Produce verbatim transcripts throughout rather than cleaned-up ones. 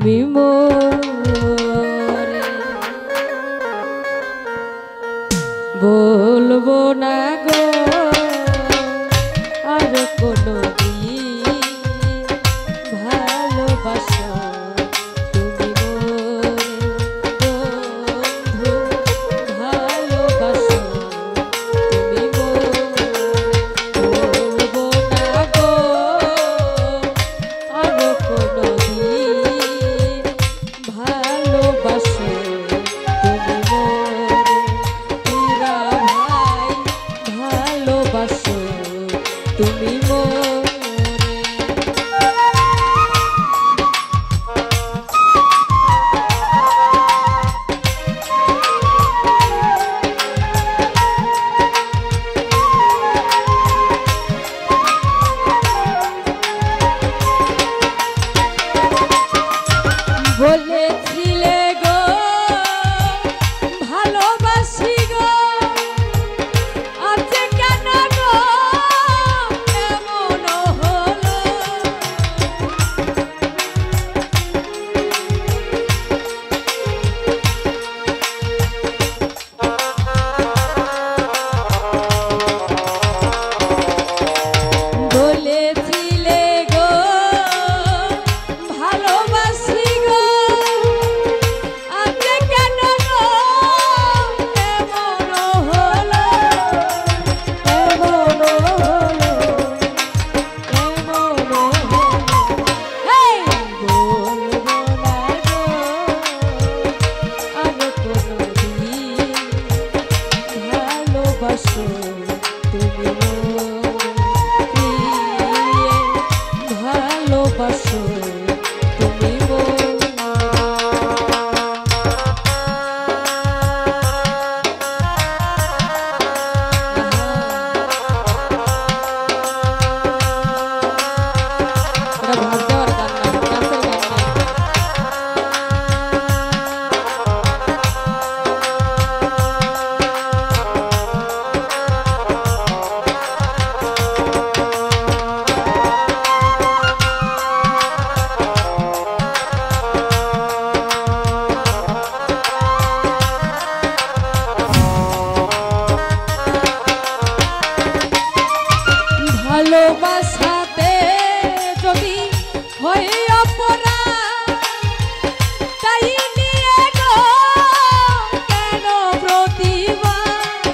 তুমি মোরে বলবো না গো আর কোনো দিন ভালোবাসো তুমি মোরে বন্ধু ভালোবাসো তুমি মোরে বলবো না গো আর কোনো দিন ভালোবাসো তুমি মোরে পুরা ভাই ভালোবাসো তুমি মোরে বলেছিলে গো ভালোবাসি গো আজ কেন গো এমন হলো বলেছিলে গো ভালোবাসি গো আজ কেন গো এমন হলো এমন হলো এমন হলো এই বলবো না গো আর কোনো দিন ভালোবাসো তুমি মোরে ভালোবাসো তুমি মোরে এটা ভাব দেওয়ার গান না, নাচের গান না। ভালোবাসাতে যদি হয় অপরাধ তাই নিয়ে গো কেন প্রতিবাদ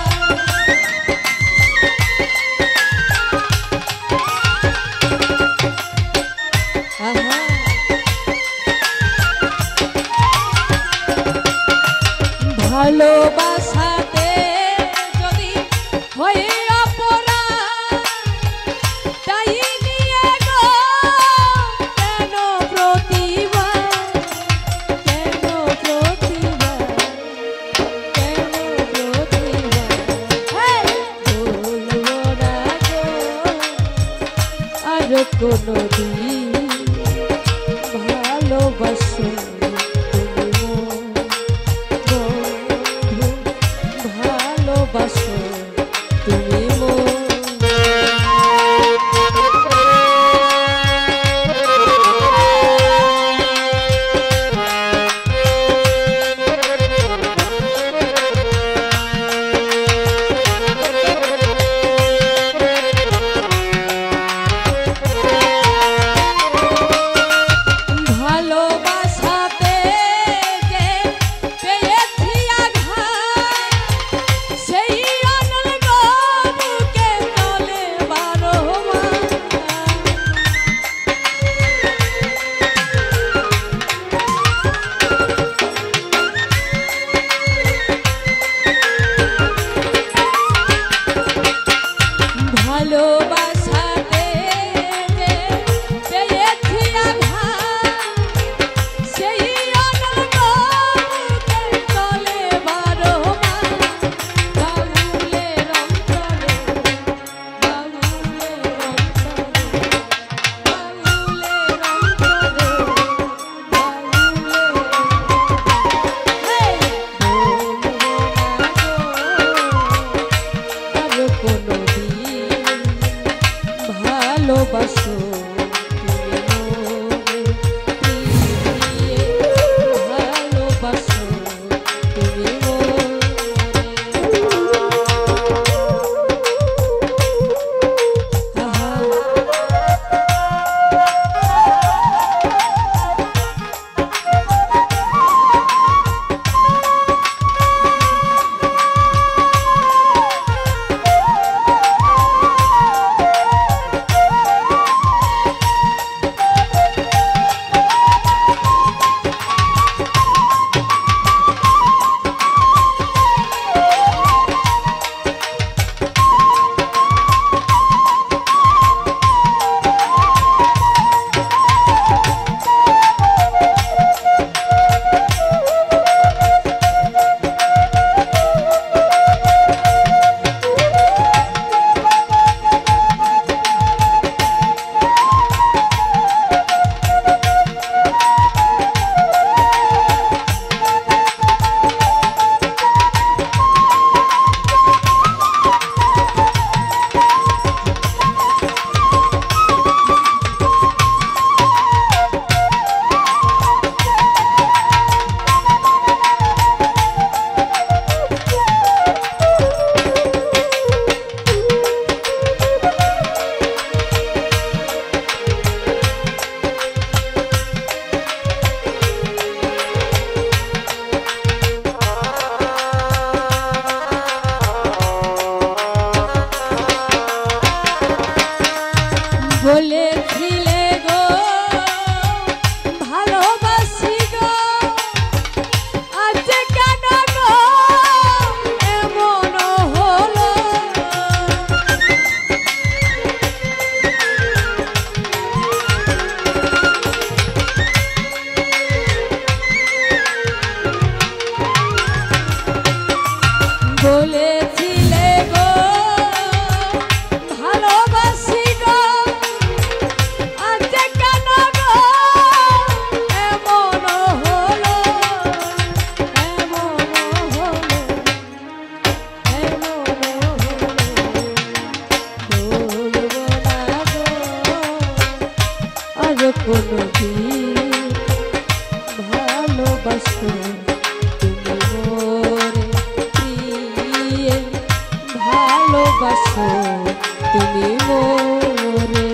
আহা ভালোবাসাতে যদি হয় অপরাধ তাই নিয়ে গো কেন প্রতিবাদ কেন প্রতিবাদ কেন প্রতিবাদ এই বলবো না গো আর কোনো দিন ভালোবাসো তুমি মোরে বন্ধু ভালোবাসো তুমি মোরে প্রিয়ে, ভালোবাসো তুমি মোরে।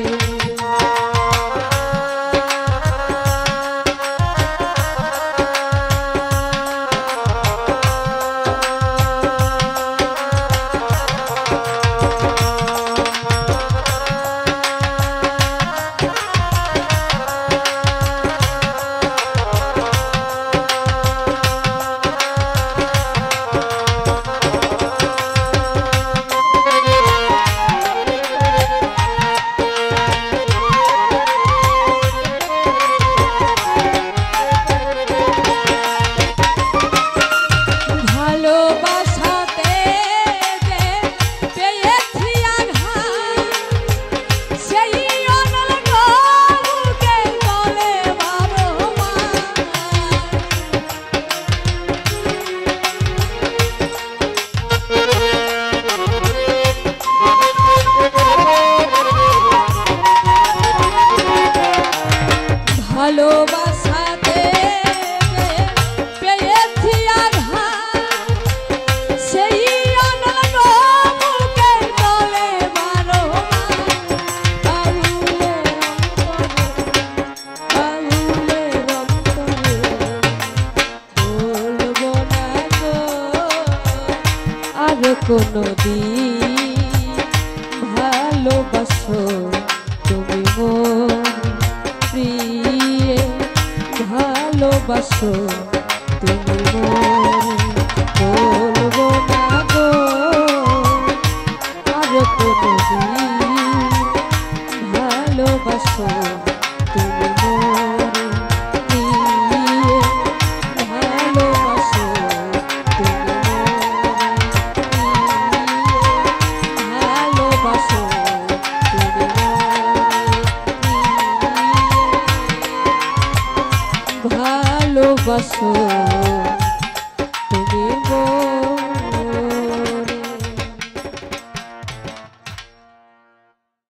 ভালোবাসাতে পেয়েছি আঘাত, সেই অনল বুকের তলে মারো আঙুলের আঙুলের অন্তরে, বলবো না গো আর কোনোদিন ভালোবাসো তুমি মোর প্রিয়ে, ভালোবাসো তুমি মোরে, বলবো না গো আর কোনোদিন ভালোবাসো তুমি মোরে প্রিয়ে, ভালোবাসো তুমি মোরে প্রিয়ে, ভালোবাসো তুমি মোরে প্রিয়ে, ভালোবাসো।